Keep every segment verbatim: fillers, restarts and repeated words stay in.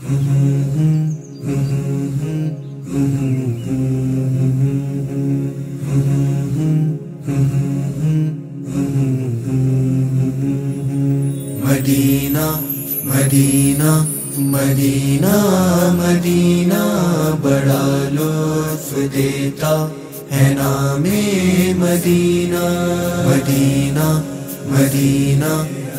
مدینہ مدینہ مدینہ مدینہ بڑا لطف دیتا ہے نام مدینہ مدینہ مدینہ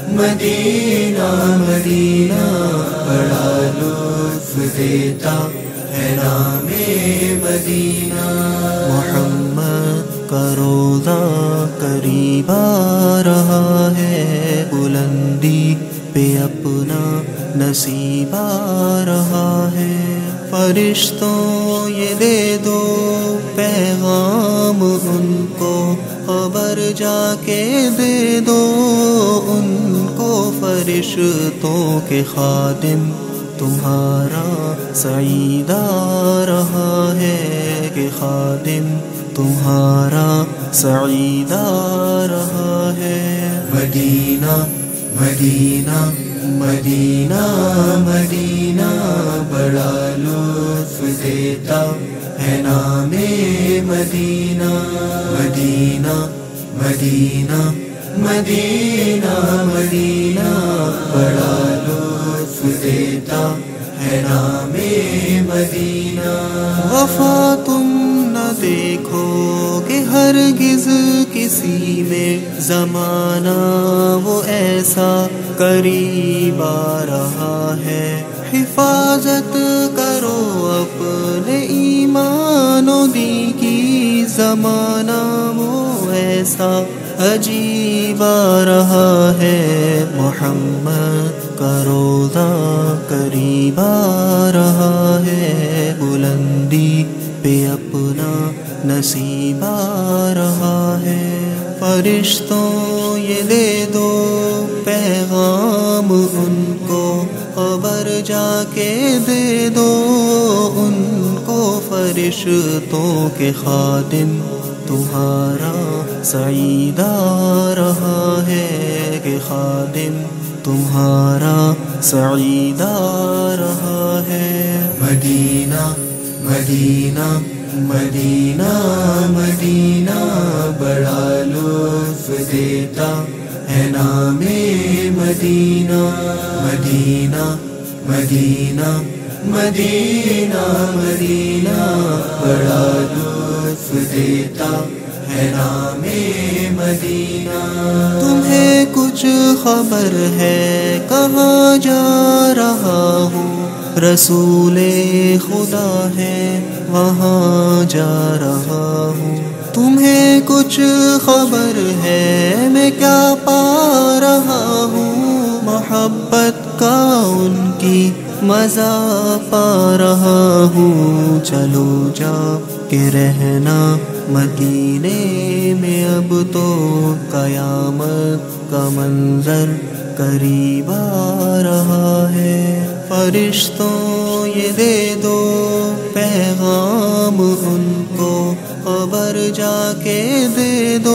مدینہ مدینہ بڑا لطف دیتا ہے نام مدینہ محمد کا روضہ قریب آ رہا ہے بلندی پہ اپنا نصیب آ رہا ہے فرشتوں یہ دے دو پیغام ان کو خبر جا کے دے دو ان کو فرشتوں کے خادم تمہارا سعید آ رہا ہے کہ خادم تمہارا سعید آ رہا ہے مدینہ مدینہ مدینہ مدینہ بڑا لطف دیتا ہے نام مدینہ مدینہ مدینہ مدینہ مدینہ بڑا لطف دیتا ہے نام مدینہ وفا تم نہ دیکھو کہ ہرگز کسی میں زمانہ وہ ایسا قریب آ رہا ہے حفاظت کرو اپنے ایمان و دین کی زمانہ وہ ایسا عجیب آ رہا ہے محمد کا روضہ قریب آ رہا ہے بلندی پہ اپنا نصیب آ رہا ہے فرشتوں یہ دے دو پیغام ان کو خبر جا کے دے دو ان کو فرشتوں کے خادم تمہارا سعید آ رہا ہے کہ خادم تمہارا سعید آ رہا ہے مدینہ مدینہ مدینہ مدینہ بڑا لطف دیتا ہے نام مدینہ مدینہ مدینہ مدینہ مدینہ بڑا لطف دیتا ہے نام مدینہ تمہیں کچھ خبر ہے کہاں جا رہا ہوں رسول خدا ہے وہاں جا رہا ہوں تمہیں کچھ خبر ہے میں کیا پا رہا ہوں محبت کا ان کی مزہ پا رہا ہوں چلو جا کے رہنا مدینے میں اب تو قیامت کا منظر قریب آ رہا ہے فرشتوں یہ دے دو پیغام ان کو خبر جا کے دے دو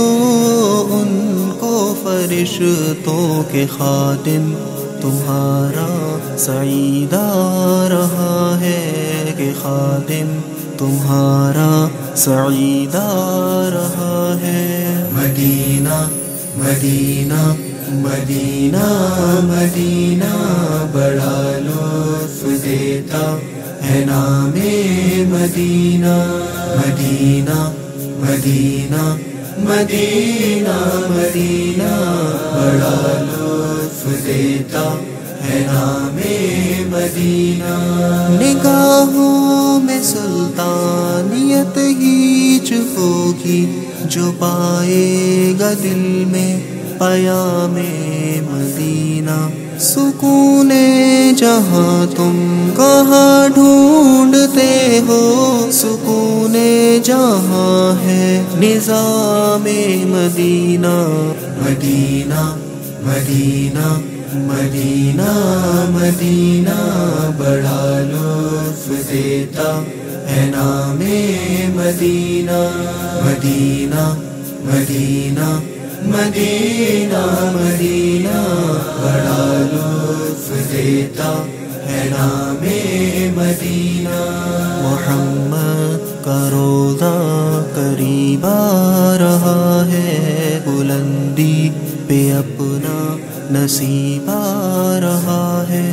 ان کو فرشتوں کے خادم تمہارا سعید آ رہا ہے کہ خادم تمہارا سعید آ رہا ہے مدینہ مدینہ مدینہ مدینہ بڑا لطف دیتا ہے نام مدینہ مدینہ مدینہ مدینہ مدینہ بڑا لطف دیتا ہے نام مدینہ نگاہوں میں سلطانیت ہیچ ہوگی جو پائے گا دل میں پیام مدینہ سکون جہاں تم کہاں ڈھونڈتے ہو سکون جہاں ہے نظام مدینہ مدینہ مدینہ مدینہ مدینہ بڑا لطف دیتا ہے نام مدینہ مدینہ مدینہ مدینہ مدینہ بڑا لطف دیتا ہے نام مدینہ، محمد کا روضہ قریب آ رہا ہے، بلندی پہ اپنا نصیب آ رہا ہے۔